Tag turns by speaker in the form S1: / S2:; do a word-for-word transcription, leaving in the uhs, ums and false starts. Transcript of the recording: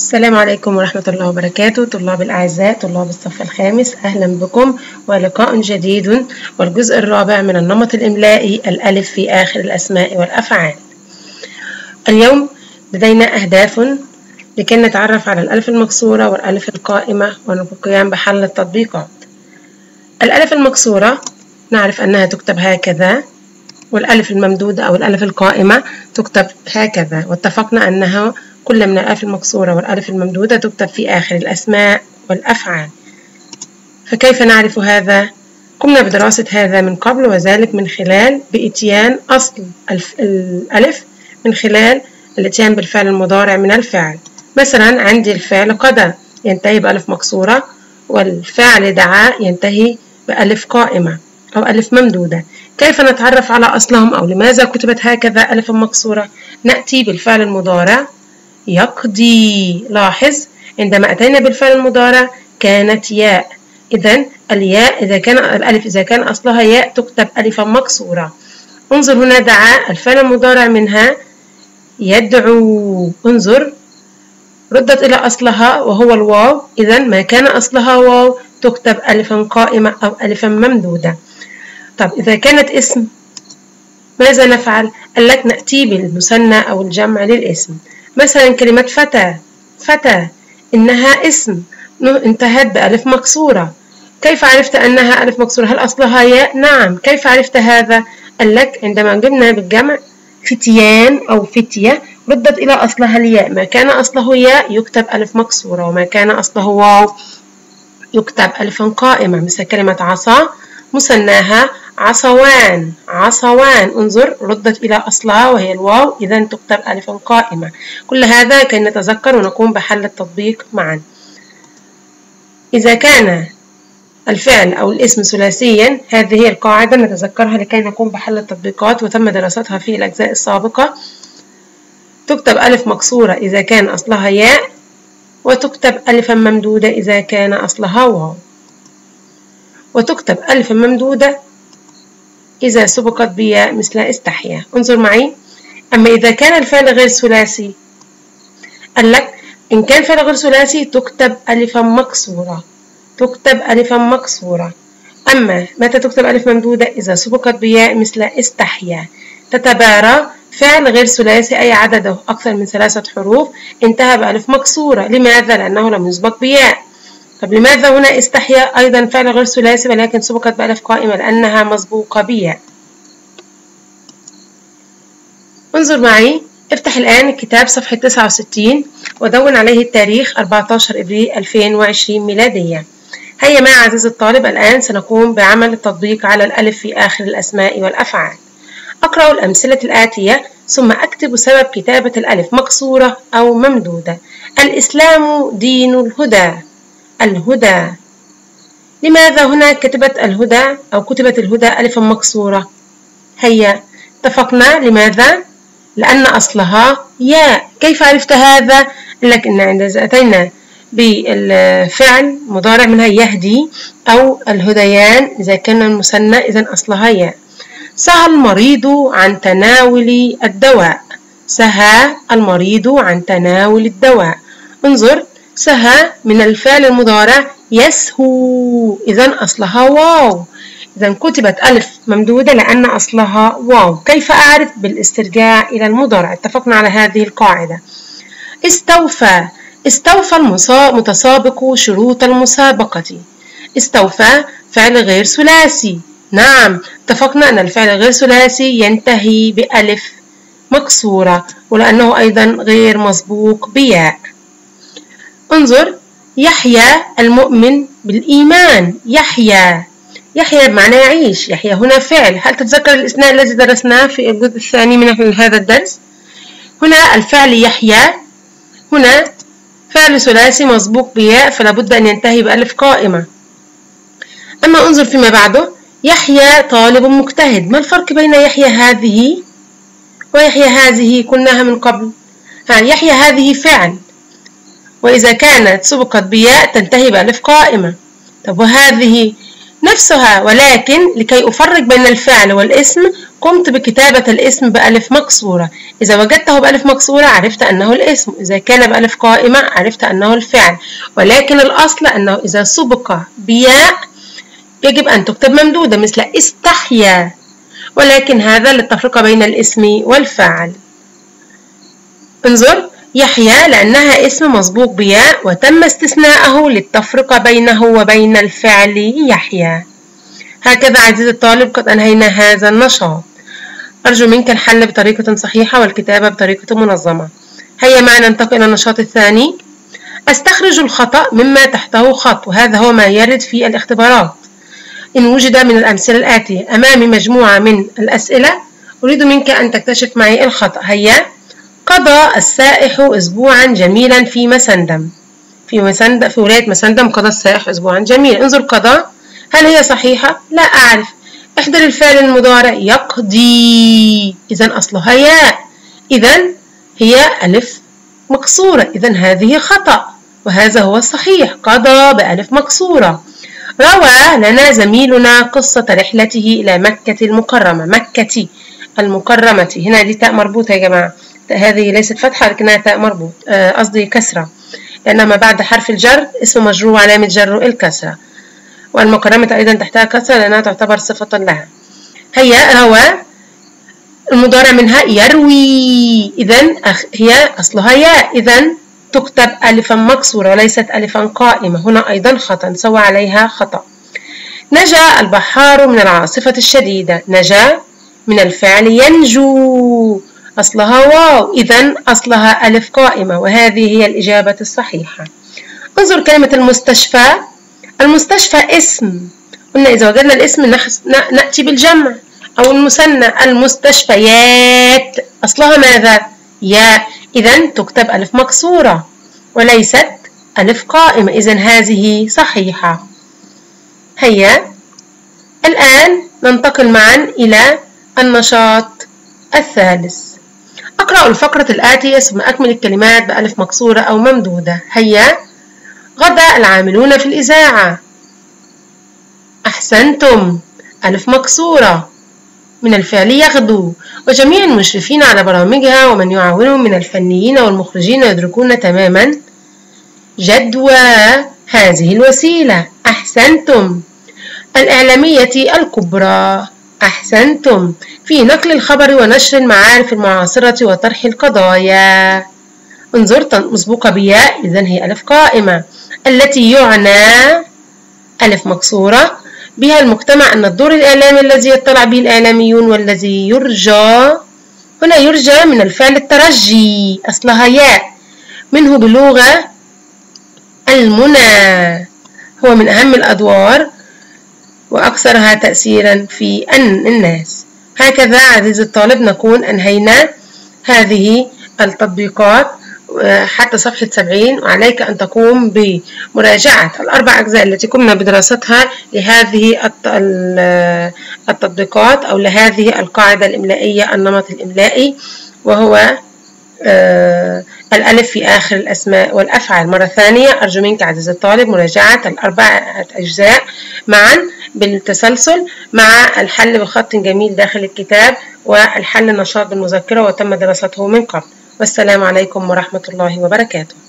S1: السلام عليكم ورحمة الله وبركاته. طلاب الأعزاء، طلاب الصف الخامس، أهلا بكم ولقاء جديد والجزء الرابع من النمط الإملائي الألف في آخر الأسماء والأفعال. اليوم لدينا أهداف لكي نتعرف على الألف المكسورة والألف القائمة والقيام بحل التطبيقات. الألف المكسورة نعرف أنها تكتب هكذا، والألف الممدودة أو الألف القائمة تكتب هكذا، واتفقنا أنها كل من الألف المكسورة والألف الممدودة تكتب في آخر الأسماء والأفعال. فكيف نعرف هذا؟ قمنا بدراسة هذا من قبل، وذلك من خلال بإتيان أصل الألف من خلال الإتيان بالفعل المضارع من الفعل. مثلا عندي الفعل قضى ينتهي بألف مكسورة، والفعل دعا ينتهي بألف قائمة أو ألف ممدودة. كيف نتعرف على أصلهم أو لماذا كتبت هكذا ألف مكسورة؟ نأتي بالفعل المضارع يقضي. لاحظ عندما أتينا بالفعل المضارع كانت ياء، إذن الياء إذا كان الألف إذا كان أصلها ياء تكتب ألفا مكسورة. انظر هنا دعا الفعل المضارع منها يدعو، انظر ردت إلى أصلها وهو الواو، إذن ما كان أصلها واو تكتب ألفا قائمة أو ألفا ممدودة. طب إذا كانت اسم ماذا نفعل؟ قال لك نأتي بالمثنى أو الجمع للاسم. مثلا كلمة فتى، فتى إنها اسم انتهت بألف مكسورة. كيف عرفت أنها ألف مكسورة؟ هل أصلها ياء؟ نعم. كيف عرفت هذا؟ قال لك عندما جبنا بالجمع فتيان أو فتية ردت إلى أصلها الياء، ما كان أصله ياء يكتب ألف مكسورة، وما كان أصله واو يكتب ألف قائمة. مثل كلمة عصا مثناها عصوان، عصوان انظر ردت إلى أصلها وهي الواو، إذا تكتب ألفا قائمة. كل هذا كي نتذكر ونقوم بحل التطبيق معا. إذا كان الفعل أو الاسم ثلاثيا، هذه هي القاعدة نتذكرها لكي نقوم بحل التطبيقات وتم دراستها في الأجزاء السابقة. تكتب ألف مكسورة إذا كان أصلها ياء، وتكتب ألفا ممدودة إذا كان أصلها واو، وتكتب ألفا ممدودة إذا سبقت بياء مثل استحيا. انظر معي، أما إذا كان الفعل غير ثلاثي قال لك إن كان فعل غير ثلاثي تكتب ألفا مكسورة، تكتب ألفا مكسورة. أما متى تكتب ألف ممدودة؟ إذا سبقت بياء مثل استحيا. تتبارى فعل غير ثلاثي أي عدده أكثر من ثلاثة حروف انتهى بألف مكسورة. لماذا؟ لأنه لم يسبق بياء. طب لماذا هنا استحيا أيضا فعل غير ثلاثي ولكن سبقت بألف قائمة؟ لأنها مسبوقة بياء. انظر معي، افتح الآن الكتاب صفحة تسعة وستين ودون عليه التاريخ أربعة عشر إبريل ألفين وعشرين ميلادية. هيا معي عزيزي الطالب، الآن سنقوم بعمل التطبيق على الألف في آخر الأسماء والأفعال. أقرأ الأمثلة الآتية ثم أكتب سبب كتابة الألف مكسورة أو ممدودة. الإسلام دين الهدى، الهدى. لماذا هنا كتبت الهدى أو كتبت الهدى ألفا مكسورة؟ هيا اتفقنا. لماذا؟ لأن أصلها ياء. كيف عرفت هذا؟ لك إن عندما أتينا بالفعل مضارع منها يهدي أو الهديان إذا كان المثنى إذا أصلها ياء. سهى المريض عن تناول الدواء، سهى المريض عن تناول الدواء. انظر سهى من الفعل المضارع يسهو، إذا أصلها واو، إذا كتبت ألف ممدودة لأن أصلها واو. كيف أعرف؟ بالاسترجاع إلى المضارع. اتفقنا على هذه القاعدة. استوفى، استوفى المتسابق شروط المسابقة. استوفى فعل غير ثلاثي، نعم اتفقنا أن الفعل غير ثلاثي ينتهي بألف مكسورة ولأنه أيضا غير مسبوق بياء. انظر يحيى المؤمن بالإيمان، يحيى، يحيى بمعنى يعيش، يحيى هنا فعل. هل تتذكر الإثناء الذي درسناه في الجزء الثاني من هذا الدرس؟ هنا الفعل يحيى هنا فعل ثلاثي مسبوق بياء فلا بد أن ينتهي بألف قائمة. أما انظر فيما بعده، يحيى طالب مجتهد. ما الفرق بين يحيى هذه ويحيى هذه؟ قلناها من قبل. ها يحيى هذه فعل، وإذا كانت سبقت بياء تنتهي بألف قائمة. طب وهذه نفسها، ولكن لكي أفرق بين الفعل والاسم قمت بكتابة الاسم بألف مكسورة. إذا وجدته بألف مكسورة عرفت أنه الاسم، إذا كان بألف قائمة عرفت أنه الفعل، ولكن الأصل أنه إذا سبق بياء يجب أن تكتب ممدودة مثل استحيا، ولكن هذا للتفرقة بين الاسم والفاعل. انظر، يحيى لأنها اسم مسبوق بياء وتم استثناءه للتفرقة بينه وبين الفعل يحيى. هكذا عزيزي الطالب قد أنهينا هذا النشاط. أرجو منك الحل بطريقة صحيحة والكتابة بطريقة منظمة. هيا معنا ننتقل إلى النشاط الثاني. أستخرج الخطأ مما تحته خط، وهذا هو ما يرد في الاختبارات. إن وجد من الأمثلة الآتية أمامي مجموعة من الأسئلة، أريد منك أن تكتشف معي الخطأ. هيا. قضى السائح أسبوعا جميلا في مسندم. في مسندم في ولاية مسندم قضى السائح أسبوعا جميلا. انظر قضى، هل هي صحيحة؟ لا أعرف. احضر الفعل المضارع يقضي، إذا أصلها ياء، إذا هي ألف مكسورة، إذا هذه خطأ، وهذا هو الصحيح، قضى بألف مكسورة. روى لنا زميلنا قصة رحلته إلى مكة المكرمة. مكة المكرمة، هنا دي تاء مربوطة يا جماعة، هذه ليست فتحة لكنها تاء مربوط، قصدي كسرة، لأنها ما بعد حرف الجر اسم مجرور علامة جره الكسرة، والمكرمة أيضا تحتها كسرة لأنها تعتبر صفة لها. هيا. روى المضارع منها يروي، إذا هي أصلها ياء، إذا تكتب ألفا مكسورة وليست ألفا قائمة. هنا أيضا خطأ، نسوي عليها خطأ. نجا البحار من العاصفة الشديدة. نجا من الفعل ينجو، أصلها واو، إذا أصلها ألف قائمة، وهذه هي الإجابة الصحيحة. انظر كلمة المستشفى. المستشفى اسم، قلنا إذا وجدنا الاسم نأتي بالجمع أو المثنى. المستشفيات أصلها ماذا؟ ياء، إذا تكتب ألف مكسورة وليست ألف قائمة، إذا هذه صحيحة. هيا الآن ننتقل معا إلى النشاط الثالث. أقرأ الفقرة الآتية ثم أكمل الكلمات بألف مكسورة أو ممدودة. هيا. غدا العاملون في الإذاعة. أحسنتم، ألف مكسورة من الفعل يغدو. وجميع المشرفين على برامجها ومن يعاونهم من الفنيين والمخرجين يدركون تماما جدوى هذه الوسيلة. أحسنتم. الإعلامية الكبرى. أحسنتم. في نقل الخبر ونشر المعارف المعاصرة وطرح القضايا. انظر مسبوقة بياء، إذا هي ألف قائمة. التي يعنى ألف مكسورة بها المجتمع أن الدور الإعلامي الذي يطلع به الإعلاميون والذي يرجى، هنا يرجى من الفعل الترجي، أصلها ياء، منه بلغة المنى، هو من أهم الأدوار وأكثرها تأثيرا في أن الناس. هكذا عزيزي الطالب نكون أنهينا هذه التطبيقات حتى صفحة سبعين، وعليك أن تقوم بمراجعة الأربع أجزاء التي قمنا بدراستها لهذه التطبيقات أو لهذه القاعدة الإملائية النمط الإملائي، وهو الألف في آخر الأسماء والأفعال. مرة ثانية أرجو منك عزيزي الطالب مراجعة الأربع أجزاء معا بالتسلسل مع الحل بخط جميل داخل الكتاب والحل النشاط بالمذكرة وتم دراسته من قبل. والسلام عليكم ورحمة الله وبركاته.